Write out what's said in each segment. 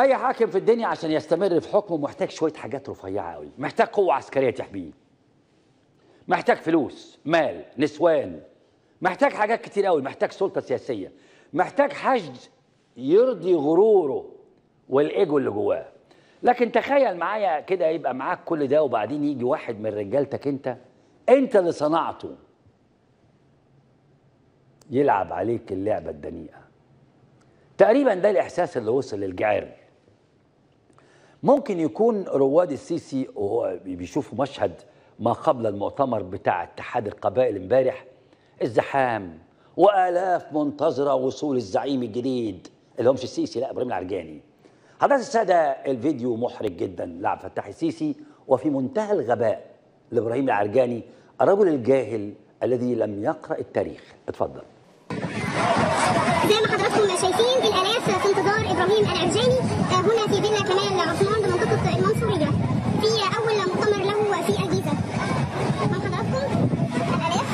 اي حاكم في الدنيا عشان يستمر في حكمه محتاج شويه حاجات رفيعه قوي، محتاج قوه عسكريه تحميه، محتاج فلوس، مال، نسوان، محتاج حاجات كتير قوي، محتاج سلطه سياسيه، محتاج حشد يرضي غروره والايجو اللي جواه. لكن تخيل معايا كده يبقى معاك كل ده وبعدين يجي واحد من رجالتك انت اللي صنعته يلعب عليك اللعبه الدنيئه. تقريبا ده الاحساس اللي وصل للجعر. ممكن يكون رواد السيسي وهو بيشوفوا مشهد ما قبل المؤتمر بتاع اتحاد القبائل امبارح، الزحام والاف منتظره وصول الزعيم الجديد اللي هو مش السيسي، لا، ابراهيم العرجاني. حضرات الساده، الفيديو محرج جدا لعبد الفتاح السيسي وفي منتهى الغباء لابراهيم العرجاني، الرجل الجاهل الذي لم يقرأ التاريخ. اتفضل. زي ما حضراتكم شايفين الالاف في انتظار ابراهيم العرجاني هنا في فيلا كمال عثمان بمنطقه المنصوريه في اول مؤتمر له في الجيزه. مع حضراتكم الالاف.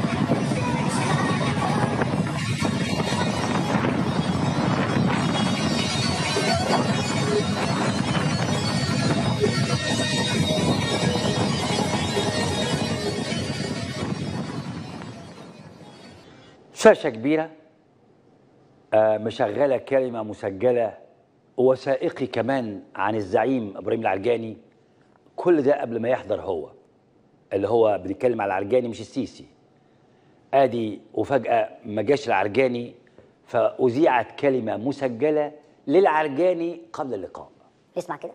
شاشة كبيرة مشغلة كلمة مسجلة وثائقي كمان عن الزعيم إبراهيم العرجاني. كل ده قبل ما يحضر هو، اللي هو بنتكلم على العرجاني مش السيسي. ادي وفجأة ما جاش العرجاني فأذيعت كلمة مسجلة للعرجاني قبل اللقاء. اسمع كده.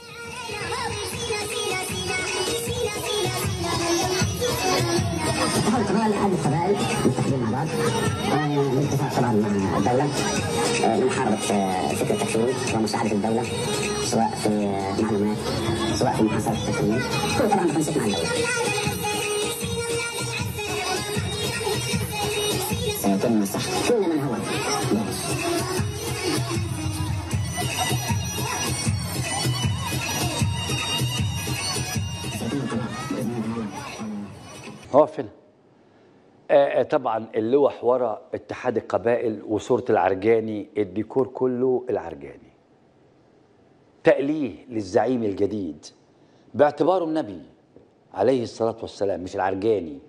اتفاق كمان لحد القبائل متحدين مع بعض بالاتفاق طبعا مع الدولة لمحاربة فكرة التكفير ومساعدة الدولة سواء في معلومات سواء في محاصرة التكفير، كل طبعا بتنسيق مع الدولة. سيتم مسح كل من هو هو فيلم. طبعا اللوح ورا اتحاد القبائل وصورة العرجاني، الديكور كله العرجاني. تأليه للزعيم الجديد باعتباره النبي عليه الصلاة والسلام، مش العرجاني.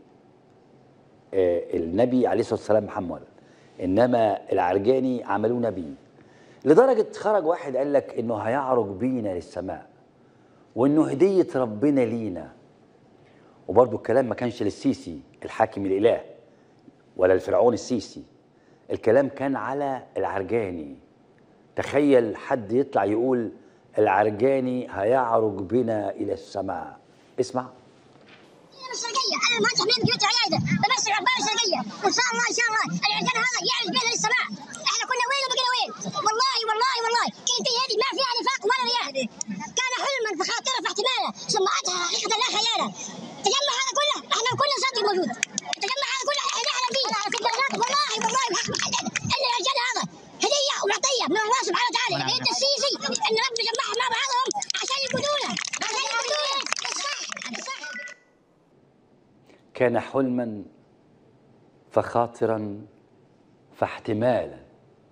النبي عليه الصلاة والسلام محمد، إنما العرجاني عملوه نبي. لدرجة خرج واحد قال لك إنه هيعرج بينا للسماء وإنه هدية ربنا لينا. وبرضه الكلام ما كانش للسيسي الحاكم الإله ولا الفرعون السيسي، الكلام كان على العرجاني. تخيل حد يطلع يقول العرجاني هيعرج بنا إلى السماء. اسمع. الشرقيه انا المهندس حميد جبت عياده بمثل عقبال الشرقيه، وان شاء الله ان شاء الله العرجان هذا يعرج بنا للسماء. احنا كنا وين وبقينا وين؟ والله والله والله كلمتي هذه ما فيها نفاق ولا رياء. كان حلما في خاطره في احتماله ثم اتى حقيقه لا خياله. التجمع هذا كله احنا كلنا صدق موجود. التجمع هذا كله احنا نحلم فيه والله والله بحق محدد ان العرجان هذا هديه وعطيه من الله سبحانه وتعالى ليد السيسي ان ربنا جمعهم مع بعضهم عشان يقودونا عشان يقودونا الصح. كان حلما فخاطرا فاحتمالا.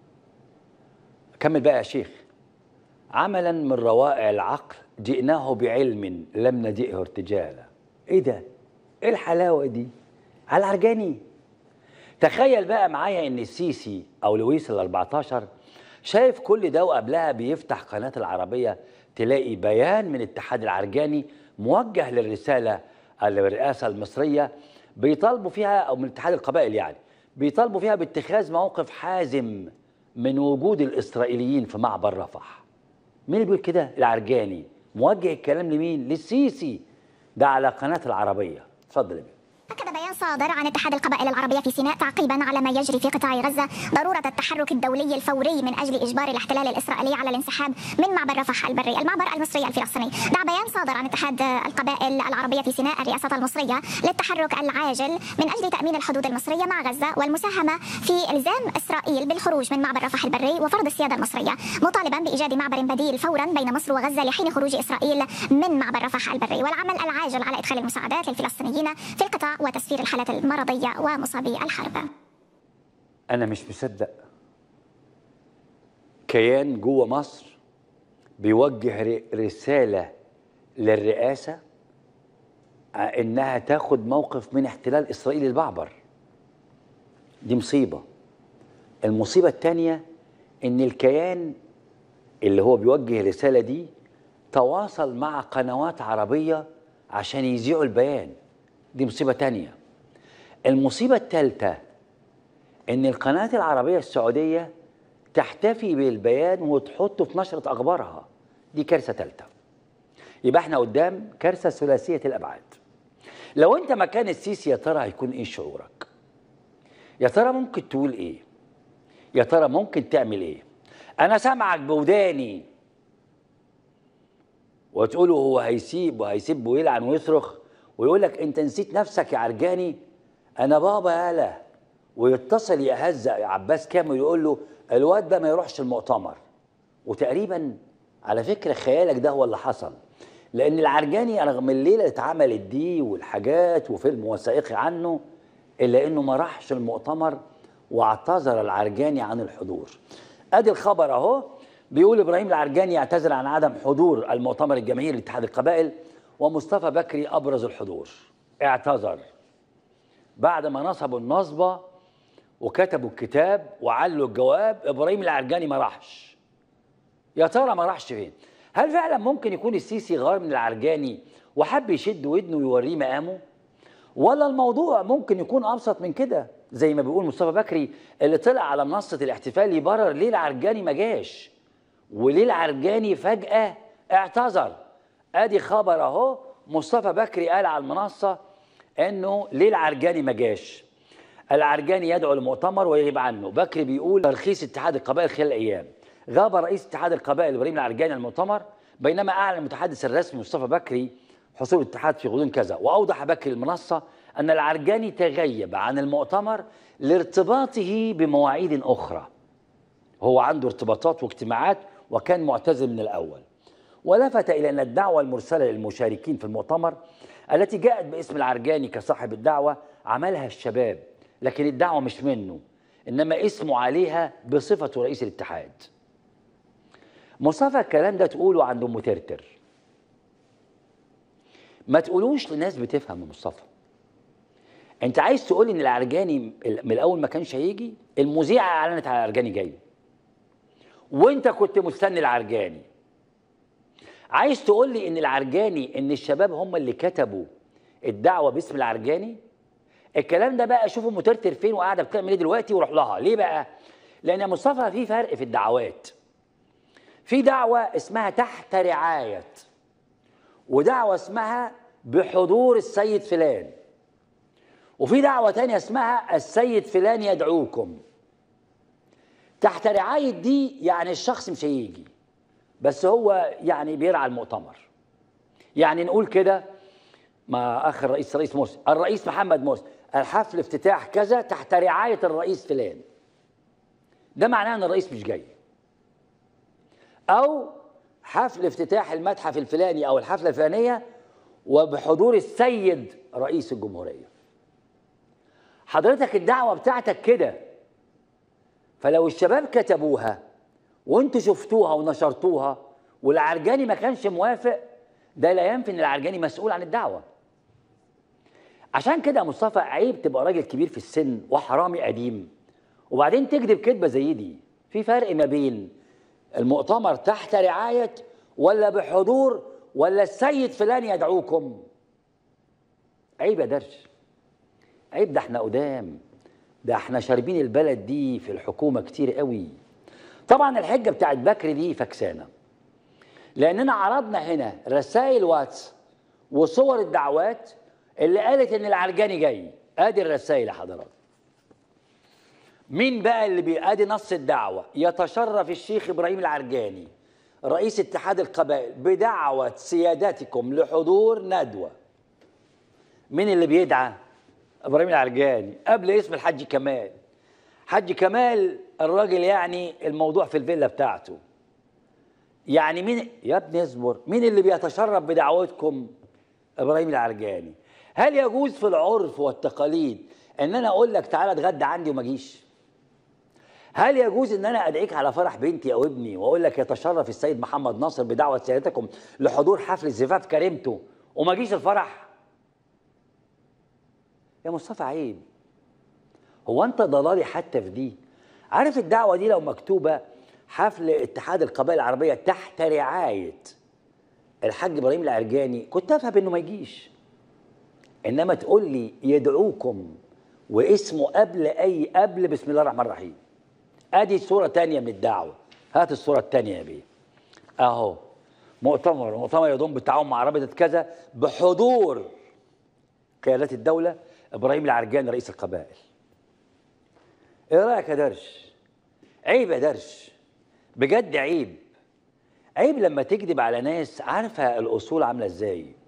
كمل بقى يا شيخ. عملا من روائع العقل جئناه بعلم لم ندئه ارتجالا. ايه ده؟ ايه الحلاوه دي؟ على العرجاني. تخيل بقى معايا ان السيسي او لويس ال14 شايف كل ده وقبلها بيفتح قناه العربيه تلاقي بيان من اتحاد العرجاني موجه للرساله الرئاسه المصريه بيطالبوا فيها، او من اتحاد القبائل يعني، بيطالبوا فيها باتخاذ موقف حازم من وجود الاسرائيليين في معبر رفح. مين اللي بيقول كده؟ العرجاني. موجه الكلام لمين؟ للسيسي. ده على قناه العربيه. اتفضل يا بيه. أكد بيان صادر عن اتحاد القبائل العربية في سيناء تعقيبا على ما يجري في قطاع غزة ضرورة التحرك الدولي الفوري من أجل إجبار الاحتلال الإسرائيلي على الانسحاب من معبر رفح البري المعبر المصري الفلسطيني. دعا بيان صادر عن اتحاد القبائل العربية في سيناء الرئاسة المصرية للتحرك العاجل من أجل تأمين الحدود المصرية مع غزة والمساهمة في إلزام إسرائيل بالخروج من معبر رفح البري وفرض السيادة المصرية، مطالبا بإيجاد معبر بديل فورا بين مصر وغزة لحين خروج إسرائيل من معبر رفح البري، والعمل العاجل على إدخال المساعدات للفلسطينيين في القطاع وتسفير الحالات المرضية ومصابي الحرب. أنا مش مصدق. كيان جوه مصر بيوجه رسالة للرئاسة إنها تاخد موقف من احتلال إسرائيل البعبر. دي مصيبة. المصيبة الثانية إن الكيان اللي هو بيوجه الرسالة دي تواصل مع قنوات عربية عشان يذيعوا البيان. دي مصيبة تانية. المصيبة الثالثة إن القناة العربية السعودية تحتفي بالبيان وتحطه في نشرة أخبارها. دي كارثة ثالثة. يبقى احنا قدام كارثة ثلاثية الأبعاد. لو أنت مكان السيسي يا ترى هيكون إيه شعورك؟ يا ترى ممكن تقول إيه؟ يا ترى ممكن تعمل إيه؟ أنا سامعك بوداني وتقوله هو هيسيب ويلعن ويصرخ ويقول لك أنت نسيت نفسك يا عرجاني، أنا بابا يالا، ويتصل يهزق عباس كامل ويقول له الواد ده ما يروحش المؤتمر. وتقريبا على فكرة خيالك ده هو اللي حصل، لأن العرجاني رغم الليلة اللي اتعملت دي والحاجات وفيلم وثائقي عنه إلا إنه ما راحش المؤتمر واعتذر العرجاني عن الحضور. أدي الخبر أهو، بيقول إبراهيم العرجاني يعتذر عن عدم حضور المؤتمر الجماهيري لاتحاد القبائل، ومصطفى بكري أبرز الحضور. اعتذر بعد ما نصبوا النصبة وكتبوا الكتاب وعلوا الجواب. إبراهيم العرجاني ما راحش. يا ترى ما راحش فين؟ هل فعلا ممكن يكون السيسي غار من العرجاني وحب يشد ودنه ويوريه مقامه؟ ولا الموضوع ممكن يكون أبسط من كده زي ما بيقول مصطفى بكري اللي طلع على منصة الاحتفال يبرر ليه العرجاني ما جاش وليه العرجاني فجأة اعتذر؟ ادي خبر اهو، مصطفى بكري قال على المنصة انه ليه العرجاني ما جاش؟ العرجاني يدعو لمؤتمر ويغيب عنه. بكري بيقول ترخيص اتحاد القبائل خلال ايام. غاب رئيس اتحاد القبائل ابراهيم العرجاني عن المؤتمر، بينما اعلن المتحدث الرسمي مصطفى بكري حصول الاتحاد في غضون كذا. واوضح بكري المنصة ان العرجاني تغيب عن المؤتمر لارتباطه بمواعيد اخرى. هو عنده ارتباطات واجتماعات وكان معتزل من الاول. ولفت الى ان الدعوة المرسلة للمشاركين في المؤتمر التي جاءت باسم العرجاني كصاحب الدعوة عملها الشباب، لكن الدعوة مش منه، إنما اسمه عليها بصفته رئيس الاتحاد. مصطفى الكلام ده تقوله عند أم ترتر، ما تقولوش لناس بتفهم. يا مصطفى أنت عايز تقول إن العرجاني من الأول ما كانش هيجي؟ المذيعة أعلنت على العرجاني جاي وأنت كنت مستني العرجاني. عايز تقول لي إن العرجاني إن الشباب هم اللي كتبوا الدعوة باسم العرجاني؟ الكلام ده بقى شوفوا مترتر فين وقاعده بتعمل ايه دلوقتي وروح لها. ليه بقى؟ لان يا مصطفى في فرق في الدعوات. في دعوه اسمها تحت رعايه، ودعوه اسمها بحضور السيد فلان، وفي دعوه تانية اسمها السيد فلان يدعوكم. تحت رعايه دي يعني الشخص مش هيجي بس هو يعني بيرعى المؤتمر. يعني نقول كده مع اخ الرئيس مرسي، الرئيس محمد مرسي الحفل افتتاح كذا تحت رعاية الرئيس فلان، ده معناه ان الرئيس مش جاي. او حفل افتتاح المتحف الفلاني او الحفلة الفلانية وبحضور السيد رئيس الجمهورية. حضرتك الدعوة بتاعتك كده، فلو الشباب كتبوها وانتوا شفتوها ونشرتوها والعرجاني ما كانش موافق، ده لا ينفي ان العرجاني مسؤول عن الدعوة. عشان كده يا مصطفى عيب تبقى راجل كبير في السن وحرامي قديم وبعدين تكذب كذبه زي دي. في فرق ما بين المؤتمر تحت رعايه ولا بحضور ولا السيد فلان يدعوكم. عيب يا درش، عيب. ده احنا قدام، ده احنا شاربين البلد دي في الحكومه كتير قوي. طبعا الحجه بتاعت بكري دي فكسانه، لاننا عرضنا هنا رسائل واتس وصور الدعوات اللي قالت ان العرجاني جاي. ادي الرسائل يا حضرات. مين بقى اللي ادي نص الدعوه؟ يتشرف الشيخ ابراهيم العرجاني رئيس اتحاد القبائل بدعوه سيادتكم لحضور ندوه. مين اللي بيدعى؟ ابراهيم العرجاني قبل اسم الحاج كمال. حاج كمال الراجل يعني الموضوع في الفيلا بتاعته. يعني مين يا ابني اصبر، مين اللي بيتشرف بدعوتكم؟ ابراهيم العرجاني. هل يجوز في العرف والتقاليد ان انا اقول لك تعالى اتغدى عندي وما اجيش؟ هل يجوز ان انا ادعيك على فرح بنتي او ابني واقول لك يتشرف السيد محمد ناصر بدعوه سيادتكم لحضور حفل زفاف كريمته وما اجيش الفرح؟ يا مصطفى عيب. هو انت ضلالي حتى في دي؟ عارف الدعوه دي لو مكتوبه حفل اتحاد القبائل العربيه تحت رعايه الحاج ابراهيم العرجاني كنت افهم انه ما يجيش. انما تقول لي يدعوكم واسمه قبل بسم الله الرحمن الرحيم. ادي صوره تانية من الدعوه. هات الصوره التانية يا بيه. اهو مؤتمر يضم بالتعاون مع رابطه كذا بحضور قيادات الدوله ابراهيم العرجاني رئيس القبائل. ايه رايك يا درش؟ عيب يا درش، بجد عيب. عيب لما تكذب على ناس عارفه الاصول عامله ازاي.